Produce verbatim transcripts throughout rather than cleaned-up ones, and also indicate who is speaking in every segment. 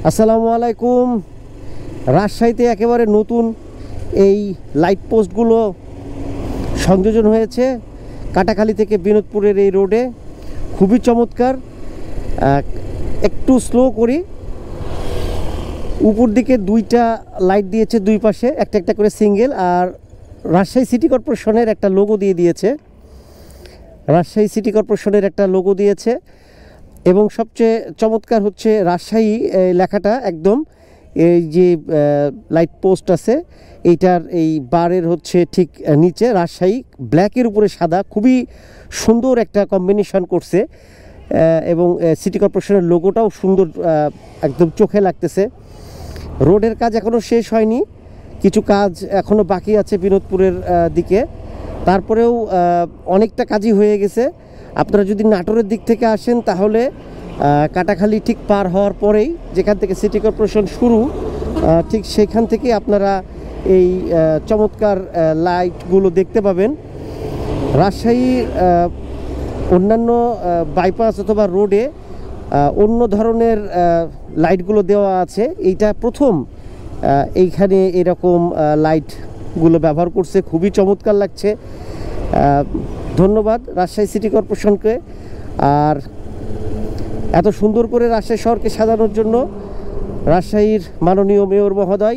Speaker 1: আসসালামু আলাইকুম। রাজশাহীতে একেবারে নতুন এই লাইট পোস্টগুলো সংযোজন হয়েছে কাটাখালী থেকে বিনোদপুরের এই রোডে, খুবই চমৎকার। একটু স্লো করি, উপর দিকে দুইটা লাইট দিয়েছে, দুই পাশে একটা একটা করে সিঙ্গেল, আর রাজশাহী সিটি কর্পোরেশনের একটা লোগো দিয়ে দিয়েছে রাজশাহী সিটি কর্পোরেশনের একটা লোগো দিয়েছে এবং সবচেয়ে চমৎকার হচ্ছে রাজশাহী লেখাটা একদম এই যে লাইট পোস্ট আছে এইটার এই বারের হচ্ছে ঠিক নিচে রাজশাহী ব্ল্যাকের উপরে সাদা, খুবই সুন্দর একটা কম্বিনেশন করছে এবং সিটি কর্পোরেশনের লোগোটাও সুন্দর, একদম চোখে লাগতেছে। রোডের কাজ এখনও শেষ হয়নি, কিছু কাজ এখনও বাকি আছে বিনোদপুরের দিকে, তারপরেও অনেকটা কাজই হয়ে গেছে। আপনারা যদি নাটোরের দিক থেকে আসেন তাহলে কাটাখালী ঠিক পার হওয়ার পরেই, যেখান থেকে সিটি কর্পোরেশন শুরু, ঠিক সেখান থেকে আপনারা এই চমৎকার লাইটগুলো দেখতে পাবেন। রাজশাহীর অন্যান্য বাইপাস অথবা রোডে অন্য ধরনের লাইটগুলো দেওয়া আছে, এইটা প্রথম এইখানে এরকম লাইটগুলো ব্যবহার করছে, খুবই চমৎকার লাগছে। ধন্যবাদ রাজশাহী সিটি কর্পোরেশনকে, আর এত সুন্দর করে রাজশাহী শহরকে সাজানোর জন্য রাজশাহীর মাননীয় মেয়র মহোদয়,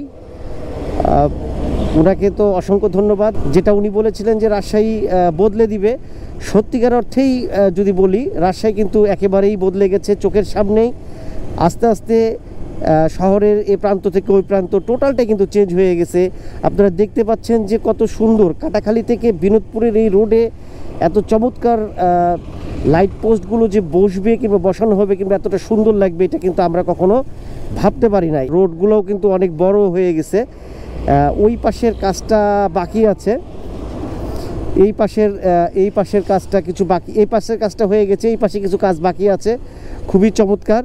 Speaker 1: ওনাকে তো অসংখ্য ধন্যবাদ। যেটা উনি বলেছিলেন যে রাজশাহী বদলে দিবে, সত্যিকার অর্থেই যদি বলি রাজশাহী কিন্তু একেবারেই বদলে গেছে চোখের সামনেই। আস্তে আস্তে শহরের এ প্রান্ত থেকে ওই প্রান্ত টোটালটাই কিন্তু চেঞ্জ হয়ে গেছে। আপনারা দেখতে পাচ্ছেন যে কত সুন্দর কাটাখালী থেকে বিনোদপুরের এই রোডে এত চমৎকার লাইট পোস্টগুলো যে বসবে কিংবা বসানো হবে কিংবা এতটা সুন্দর লাগবে, এটা কিন্তু আমরা কখনো ভাবতে পারি নাই। রোডগুলোও কিন্তু অনেক বড় হয়ে গেছে। ওই পাশের কাজটা বাকি আছে, এই পাশের এই পাশের কাজটা কিছু বাকি, এই পাশের কাজটা হয়ে গেছে, এই পাশে কিছু কাজ বাকি আছে, খুবই চমৎকার।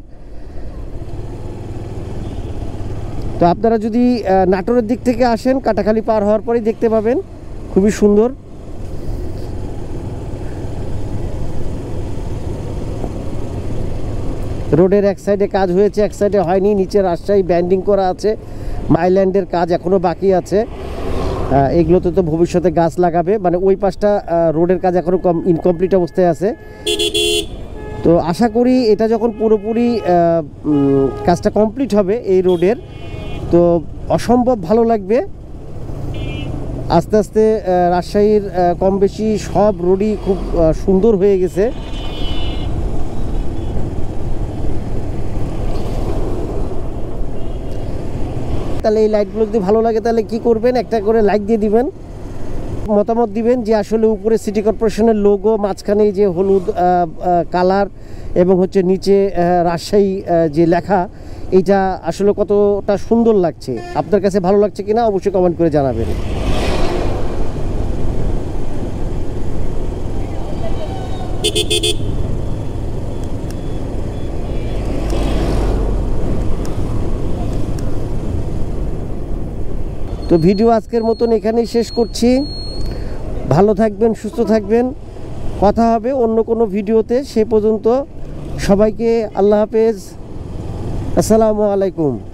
Speaker 1: তো আপনারা যদি নাটোরের দিক থেকে আসেন কাটাখালী পার হওয়ার পরেই দেখতে পাবেন, খুবই সুন্দর। রোডের এক সাইডে কাজ হয়েছে, এক সাইডে হয়নি, নিচে রাজশাহী ব্যান্ডিং করা আছে, মাইল্যান্ডের কাজ এখনও বাকি আছে। এগুলোতে তো ভবিষ্যতে গাছ লাগাবে, মানে ওই পাশটা রোডের কাজ এখনও কম ইনকমপ্লিট অবস্থায় আছে। তো আশা করি এটা যখন পুরোপুরি কাজটা কমপ্লিট হবে এই রোডের, তো অসম্ভব ভালো লাগবে। আস্তে আস্তে রাজশাহীর কম বেশি সব রোডই খুব সুন্দর হয়ে গেছে। তাহলে এই লাইটগুলো যদি ভালো লাগে তাহলে কি করবেন, একটা করে লাইক দিয়ে দিবেন, মতামত দিবেন যে আসলে উপরে সিটি কর্পোরেশনের লোগো, মাঝখানে যে হলুদ কালার এবং হচ্ছে নিচে রাজশাহী যে লেখা, এইটা আসলে কতটা সুন্দর লাগছে, আপনার কাছে ভালো লাগছে কিনা অবশ্যই কমেন্ট করে জানাবেন। তো ভিডিও আজকের মতন এখানেই শেষ করছি। ভালো থাকবেন, সুস্থ থাকবেন, কথা হবে অন্য কোনো ভিডিওতে। সে পর্যন্ত সবাইকে আল্লাহ হাফেজ, আসসালামু আলাইকুম।